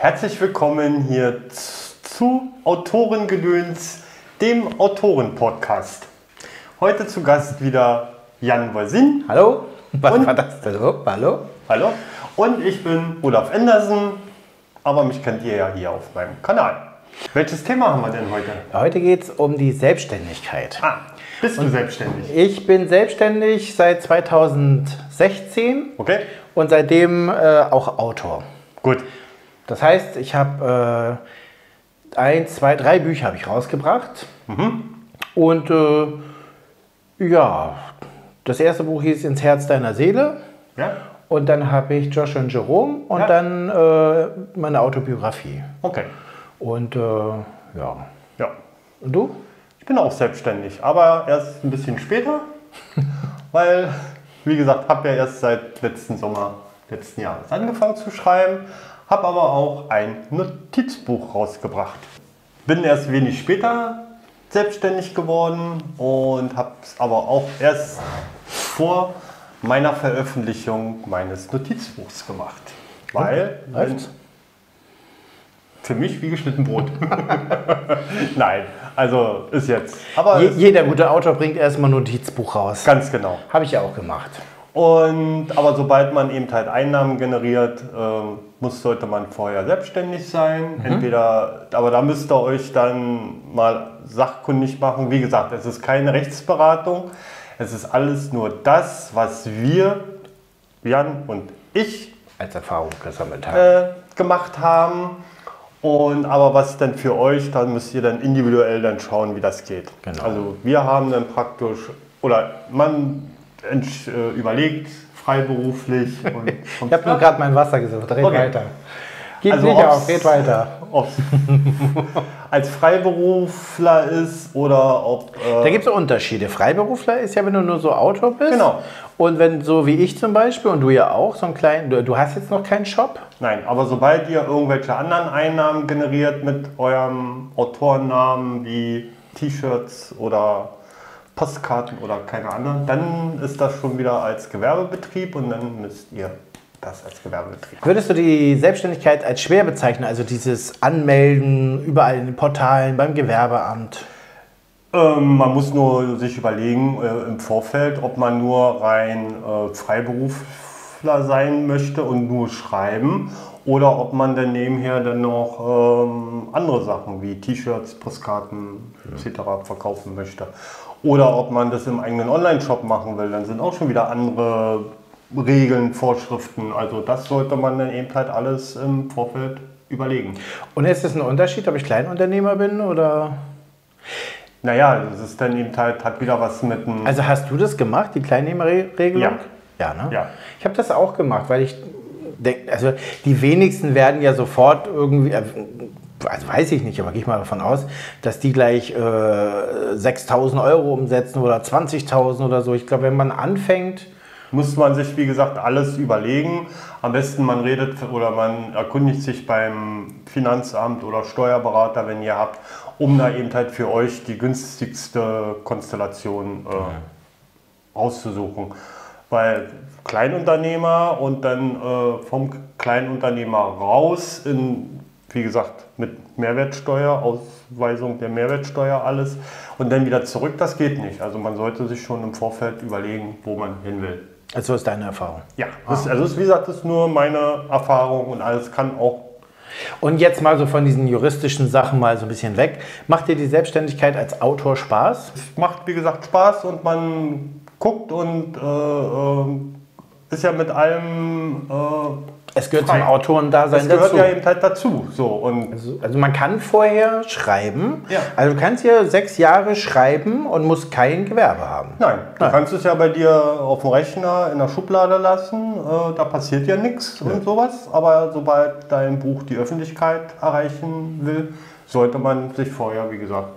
Herzlich willkommen hier zu Autorengedöns, dem Autoren-Podcast. Heute zu Gast wieder Jan Wolsin. Hallo? Was war das denn? Hallo? Hallo. Und ich bin Olaf Endersen, aber mich kennt ihr ja hier auf meinem Kanal. Welches Thema haben wir denn heute? Heute geht es um die Selbstständigkeit. Bist du selbstständig? Ich bin selbstständig seit 2016 und seitdem auch Autor. Gut. Das heißt, ich habe 1, 2, 3 Bücher habe ich rausgebracht. Und ja, das erste Buch hieß Ins Herz deiner Seele. Ja. Und dann habe ich Josh und Jerome und dann meine Autobiografie. Okay. Und ja. Und du? Ich bin auch selbstständig, aber erst ein bisschen später, weil, wie gesagt, habe ja erst seit letzten Sommer letzten Jahres angefangen zu schreiben, habe aber auch ein Notizbuch rausgebracht. Bin erst wenig später selbstständig geworden und habe es aber auch erst vor meiner Veröffentlichung meines Notizbuchs gemacht. Weil für mich wie geschnitten Brot. Nein, also ist jetzt. Aber jeder gute Autor bringt erstmal ein Notizbuch raus. Ganz genau. Habe ich ja auch gemacht. Aber sobald man eben halt Einnahmen generiert, sollte man vorher selbstständig sein. Aber da müsst ihr euch dann mal sachkundig machen. Wie gesagt, es ist keine Rechtsberatung. Es ist alles nur das, was wir, Jan und ich, als Erfahrung gesammelt haben. Gemacht haben. Aber was denn für euch, dann müsst ihr dann individuell dann schauen, wie das geht. Genau. Also wir haben dann praktisch, oder man überlegt, freiberuflich. Ich habe nur gerade mein Wasser gesucht, red weiter. Gib also nicht auf, red weiter. Ob als Freiberufler ist oder ob... Da gibt es Unterschiede. Freiberufler ist ja, wenn du nur so Autor bist. Genau. Und wenn so wie ich zum Beispiel und du ja auch, so einen kleinen, du hast jetzt noch keinen Shop? Nein, aber sobald ihr irgendwelche anderen Einnahmen generiert mit eurem Autorennamen wie T-Shirts oder Postkarten oder keine Ahnung, dann ist das schon wieder als Gewerbebetrieb und dann müsst ihr das als Gewerbebetrieb. Würdest du die Selbstständigkeit als schwer bezeichnen, also dieses Anmelden überall in den Portalen, beim Gewerbeamt? Man muss nur sich überlegen im Vorfeld, ob man nur rein Freiberufler sein möchte und nur schreiben oder ob man dann nebenher dann noch andere Sachen wie T-Shirts, Postkarten etc. verkaufen möchte. Oder ob man das im eigenen Online-Shop machen will, dann sind auch schon wieder andere Regeln, Vorschriften. Also das sollte man dann eben halt alles im Vorfeld überlegen. Und ist es ein Unterschied, ob ich Kleinunternehmer bin oder... Naja, das ist dann eben halt, hat wieder was mit einem... Also hast du das gemacht, die Kleinnehmerregelung? Ja. Ja, ne? Ja. Ich habe das auch gemacht, weil ich denke, also die wenigsten werden ja sofort irgendwie, also weiß ich nicht, aber gehe ich mal davon aus, dass die gleich 6.000 Euro umsetzen oder 20.000 oder so. Ich glaube, wenn man anfängt... Muss man sich, wie gesagt, alles überlegen. Am besten man redet oder man erkundigt sich beim Finanzamt oder Steuerberater, wenn ihr habt, um da eben halt für euch die günstigste Konstellation auszusuchen. Weil Kleinunternehmer und dann vom Kleinunternehmer raus in, wie gesagt, mit Mehrwertsteuer, Ausweisung der Mehrwertsteuer, alles und dann wieder zurück, das geht nicht. Also man sollte sich schon im Vorfeld überlegen, wo man hin will. Also ist deine Erfahrung? Ja, wie gesagt, das ist nur meine Erfahrung und alles kann auch. Und jetzt mal so von diesen juristischen Sachen mal so ein bisschen weg. Macht dir die Selbstständigkeit als Autor Spaß? Es macht, wie gesagt, Spaß und man guckt und ist ja mit allem es gehört zum Autorendasein dazu. Es gehört ja eben halt dazu. So, und also man kann vorher schreiben. Ja. Also du kannst hier 6 Jahre schreiben und musst kein Gewerbe haben. Nein, du kannst es ja bei dir auf dem Rechner in der Schublade lassen. Da passiert ja nichts und sowas. Aber sobald dein Buch die Öffentlichkeit erreichen will, sollte man sich vorher, wie gesagt,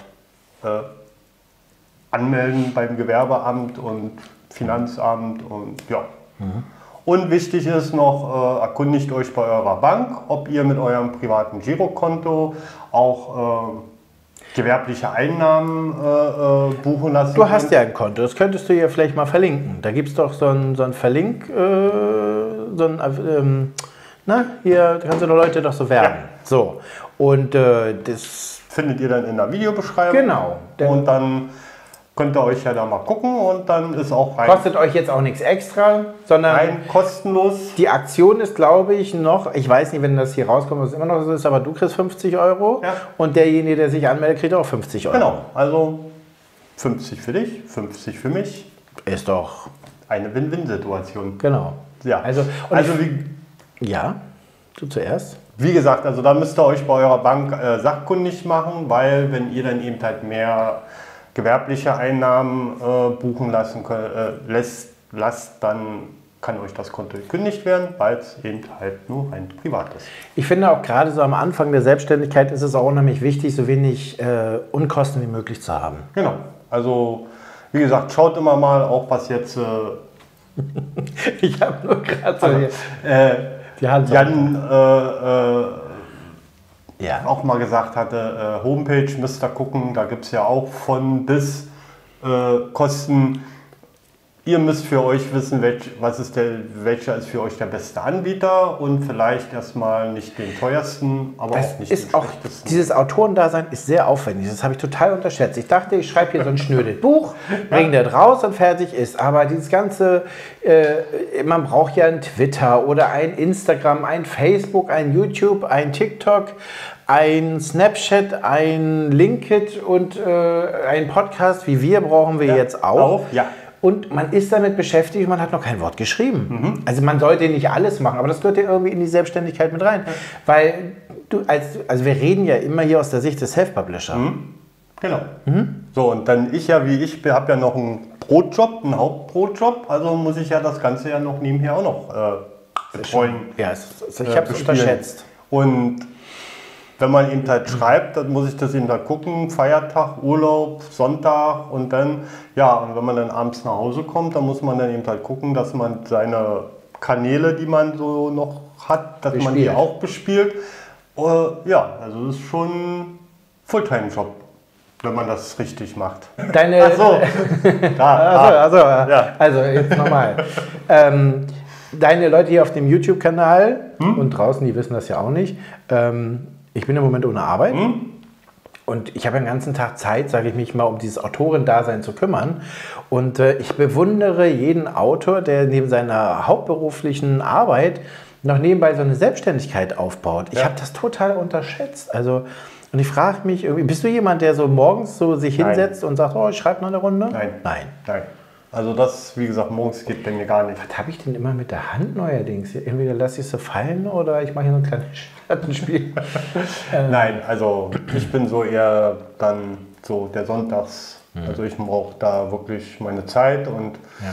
anmelden beim Gewerbeamt und Finanzamt und ja. Und wichtig ist noch, erkundigt euch bei eurer Bank, ob ihr mit eurem privaten Girokonto auch gewerbliche Einnahmen buchen lassen. Du hast ja ein Konto, das könntest du ja vielleicht mal verlinken. Da gibt es doch so ein Verlink, Na, hier kannst du doch Leute doch so werben. Ja. So, und das... Findet ihr dann in der Videobeschreibung. Genau. Und dann könnt ihr euch ja da mal gucken und dann ist auch Kostet euch jetzt auch nichts extra, sondern rein kostenlos. die Aktion ist, glaube ich, noch, ich weiß nicht, wenn das hier rauskommt, was immer noch so ist, aber du kriegst 50 Euro und derjenige, der sich anmeldet, kriegt auch 50 Euro. Genau, also 50 für dich, 50 für mich. Ist doch eine Win-Win-Situation. genau. Ja, Also ja, du zuerst. Wie gesagt, also da müsst ihr euch bei eurer Bank sachkundig machen, weil wenn ihr dann eben halt mehr gewerbliche Einnahmen buchen lassen lasst, dann kann euch das Konto gekündigt werden, weil es eben halt nur rein privat ist. Ich finde auch gerade so am Anfang der Selbstständigkeit ist es auch unheimlich wichtig, so wenig Unkosten wie möglich zu haben. Genau, also wie gesagt, schaut immer mal auch was jetzt... Ich habe nur gerade so die Hand. Jan ja. auch mal gesagt hatte, Homepage müsst ihr gucken, da gibt es ja auch von bis Kosten. Ihr müsst für euch wissen, welcher ist für euch der beste Anbieter und vielleicht erstmal nicht den teuersten, aber Das auch nicht ist den auch, schlechtesten. dieses Autorendasein ist sehr aufwendig. Das habe ich total unterschätzt. Ich dachte, ich schreibe hier so ein schnödes Buch, bringe das raus und fertig ist. Aber dieses ganze, man braucht ja ein Twitter oder ein Instagram, ein Facebook, ein YouTube, ein TikTok, ein Snapchat, ein LinkedIn und ein Podcast wie wir brauchen wir jetzt auch. Ja. Und man ist damit beschäftigt, man hat noch kein Wort geschrieben. Also man sollte nicht alles machen, aber das gehört ja irgendwie in die Selbstständigkeit mit rein. Weil also wir reden ja immer hier aus der Sicht des Self-Publisher. Genau. So, und dann habe ja noch einen Brotjob, einen Hauptbrotjob, also muss ich ja das Ganze ja noch nebenher auch noch betreuen. Ja, ich habe es unterschätzt. Und wenn man eben halt schreibt, dann muss ich das eben halt gucken, Feiertag, Urlaub, Sonntag und dann, ja, und wenn man dann abends nach Hause kommt, dann muss man dann eben halt gucken, dass man seine Kanäle, die man so noch hat, dass man die auch bespielt. Ja, also das ist schon ein Fulltime-Job, wenn man das richtig macht. Also jetzt nochmal. Deine Leute hier auf dem YouTube-Kanal und draußen, die wissen das ja auch nicht, ich bin im Moment ohne Arbeit und ich habe den ganzen Tag Zeit, sage ich mich mal, um dieses Autorendasein zu kümmern. Und ich bewundere jeden Autor, der neben seiner hauptberuflichen Arbeit noch nebenbei so eine Selbstständigkeit aufbaut. Ich habe das total unterschätzt. Also, und ich frage mich, irgendwie, bist du jemand, der so morgens so sich hinsetzt und sagt, oh, ich schreibe noch eine Runde? Nein. Also das, wie gesagt, morgens geht bei mir gar nicht. Was habe ich denn immer mit der Hand neuerdings? Entweder lasse ich sie fallen oder ich mache hier so ein kleines Schattenspiel. Nein, also ich bin so eher dann so der Sonntags. Also ich brauche da wirklich meine Zeit und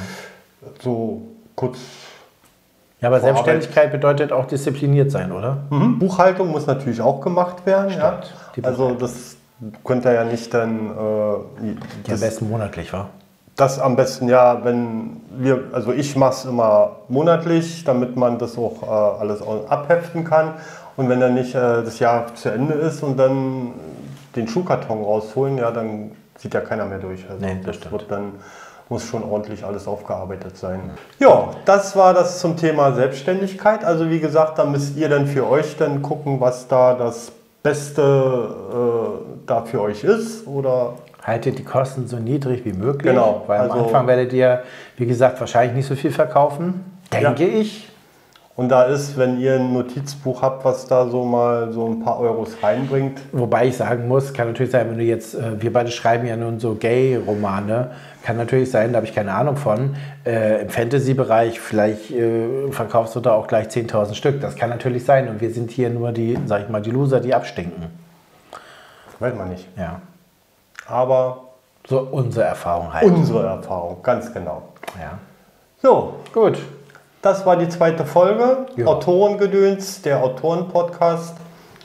so kurz. Ja, aber Selbstständigkeit bedeutet auch diszipliniert sein, oder? Buchhaltung muss natürlich auch gemacht werden. Ja? Also das könnt ihr ja nicht dann... am besten monatlich, wa? Das am besten, ja, also ich mache es immer monatlich, damit man das auch alles abheften kann. Und wenn dann nicht das Jahr zu Ende ist und dann den Schuhkarton rausholen, ja, dann sieht ja keiner mehr durch. Also nee, das stimmt. Muss schon ordentlich alles aufgearbeitet sein. Ja, das war das zum Thema Selbstständigkeit. Also wie gesagt, da müsst ihr dann für euch dann gucken, was da das Beste da für euch ist. Oder haltet die Kosten so niedrig wie möglich, genau, weil am Anfang werdet ihr, wie gesagt, wahrscheinlich nicht so viel verkaufen, denke ich. Und da ist, wenn ihr ein Notizbuch habt, was da so mal so ein paar Euros reinbringt. Wobei ich sagen muss, kann natürlich sein, wenn du jetzt, wir beide schreiben ja nun so Gay-Romane, kann natürlich sein, da habe ich keine Ahnung von, im Fantasy-Bereich vielleicht verkaufst du da auch gleich 10.000 Stück. Das kann natürlich sein und wir sind hier nur die, sag ich mal, die Loser, die abstinken. Das weiß man nicht. Ja. Aber so unsere Erfahrung halt. Unsere Erfahrung, ganz genau. Ja. So, gut. Das war die zweite Folge. Ja. Autorengedöns, der Autoren-Podcast.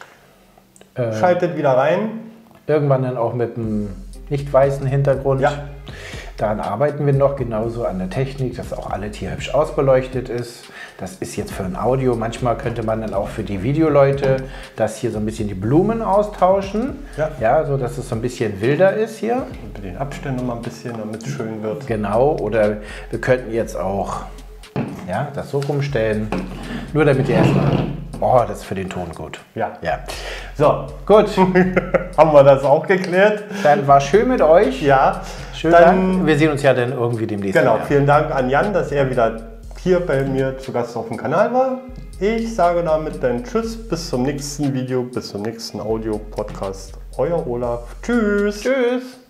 Schaltet wieder rein. Irgendwann dann auch mit einem nicht weißen Hintergrund. Ja. Daran arbeiten wir noch, genauso an der Technik, dass auch alles hier hübsch ausbeleuchtet ist. Das ist jetzt für ein Audio. Manchmal könnte man dann auch für die Videoleute das hier so ein bisschen die Blumen austauschen. Ja, so dass es so ein bisschen wilder ist hier. Und mit den Abständen mal ein bisschen, damit es schön wird. Genau, oder wir könnten jetzt auch das so rumstellen. Nur damit ihr erstmal Oh, das ist für den Ton gut. Ja. Ja. So, Gut, haben wir das auch geklärt? dann war schön mit euch. Ja. Schönen Dann, Dank. Wir sehen uns ja dann irgendwie demnächst genau, wieder. vielen Dank an Jan, dass er wieder hier bei mir zu Gast auf dem Kanal war. Ich sage damit dann Tschüss, bis zum nächsten Video, bis zum nächsten Audio-Podcast. Euer Olaf. Tschüss. Tschüss.